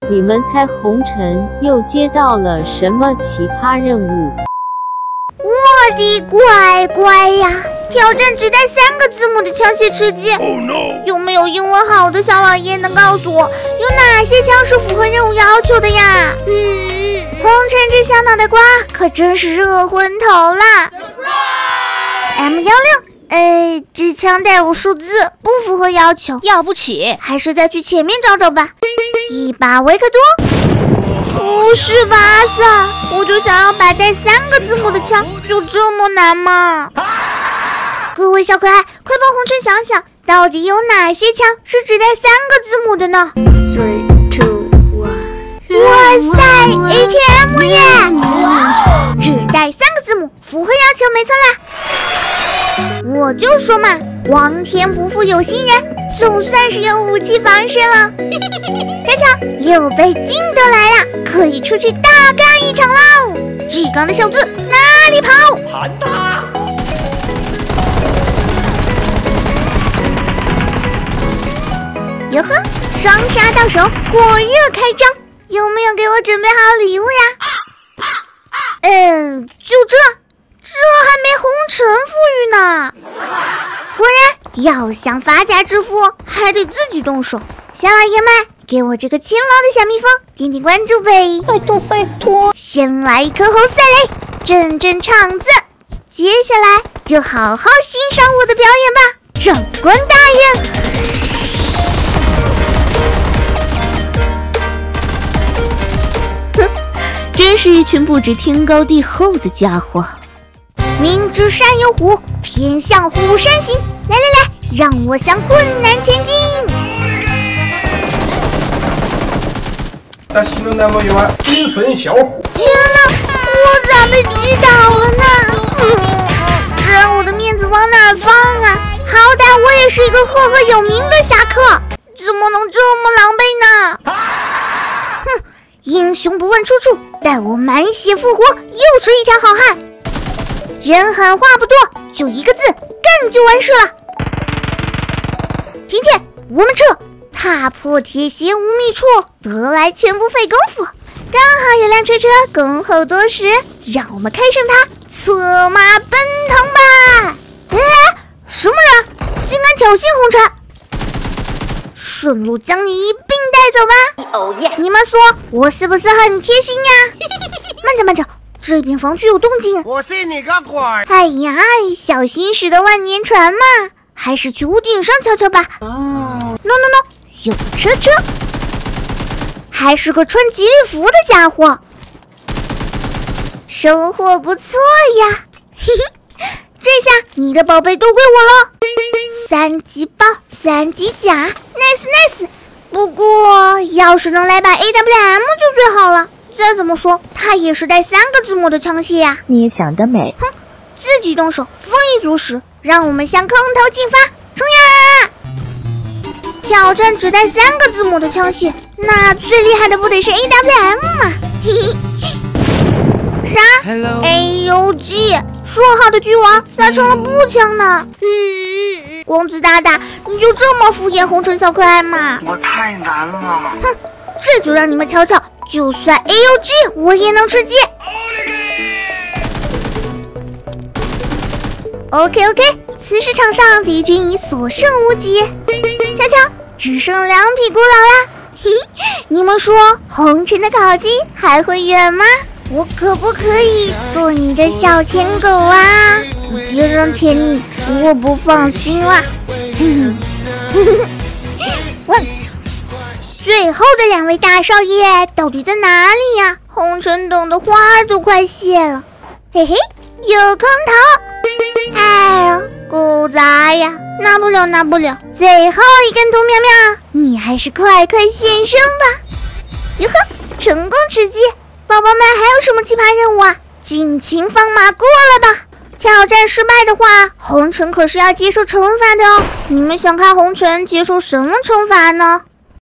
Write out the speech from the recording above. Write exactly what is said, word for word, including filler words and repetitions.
你们猜红尘又接到了什么奇葩任务？ 我的乖乖呀！挑战只带三个字母的枪械吃鸡。Oh no. 有没有英文好的小老爷能告诉我，有哪些枪是符合任务要求的呀？嗯，红尘这小脑袋瓜可真是热昏头啦 ！M 一六，呃，这枪带有数字，不符合要求， 要不起， 还是再去前面找找吧。一把维克多。不是吧，阿 Sir， 我就想要摆带三个字母的枪，就这么难吗？各位小可爱，快帮红尘想想，到底有哪些枪是只带三个字母的呢？ three, two, one 哇塞 ，A K M 耶！只带三个字母，符合要求，没错啦。我就说嘛，皇天不负有心人，总算是有武器防身了。瞧瞧，六倍金都来了，可以出去大干一场喽！志刚的小子哪里跑？ 盘他！ 哟呵，双杀到手，火热开张，有没有给我准备好礼物呀？嗯，就这，这还没红尘富裕呢。果然，要想发家致富，还得自己动手。小老爷们，给我这个勤劳的小蜜蜂点点关注呗， 拜托拜托。 先来一颗猴赛雷，镇镇场子。接下来就好好欣赏我的表演吧，长官大人。 真是一群不知天高地厚的家伙。 明知山有虎，偏向虎山行。来来来，让我向困难前进。 精神小伙。 天哪，我咋被击倒了呢？嗯，这让我的面子往哪放啊？好歹我也是一个赫赫有名的侠客，怎么能这么狼狈呢？哼，英雄不问出处，待我满血复活，又是一条好汉。人狠话不多，就一个字，干就完事了。甜甜，我们撤。踏破铁鞋无觅处，得来全不费功夫。刚好有辆车车恭候多时，让我们开上它，策马奔腾吧！哎，什么人竟敢挑衅红尘？顺路将你一并带走吧！哦耶！你们说我是不是很贴心呀？慢着慢着，这边房区有动静。 我信你个鬼！ 哎呀，小心驶得万年船嘛，还是去屋顶上瞧瞧吧。哦 ，no no no， 有车车，还是个穿吉利服的家伙，收获不错呀！嘿嘿，这下你的宝贝都归我了。三级包，三级甲 ，nice nice。不过要是能来把 A W M 就最好了。再怎么说，它也是带三个字母的枪械呀。 你想得美！ 哼，自己动手，丰衣足食。让我们向空投进发，冲呀！挑战只带三个字母的枪械，那最厉害的不得是 A W M 吗？嘿嘿。啥 ？A U G， 说好的狙王咋成了步枪呢？嗯，公子大大，你就这么敷衍红尘小可爱吗？ 我太难了。 哼，这就让你们瞧瞧，就算 A U G 我也能吃鸡。OK OK， 此时场上敌军已所剩无几，瞧瞧，只剩两匹古老啦。嘿嘿，你们说红尘的烤鸡还会远吗？我可不可以做你的小舔狗啊？别人舔你，我不放心啦。嗯，问，最后的两位大少爷到底在哪里呀？红尘等的花儿都快谢了。嘿嘿，有空投。哎呦，狗杂呀，拿不了拿不了，最后一根图喵喵，你还是快快现身吧。哟呵，成功吃鸡。宝宝们还有什么奇葩任务啊？尽情放马过来吧！挑战失败的话，红尘可是要接受惩罚的哦。你们想看红尘接受什么惩罚呢？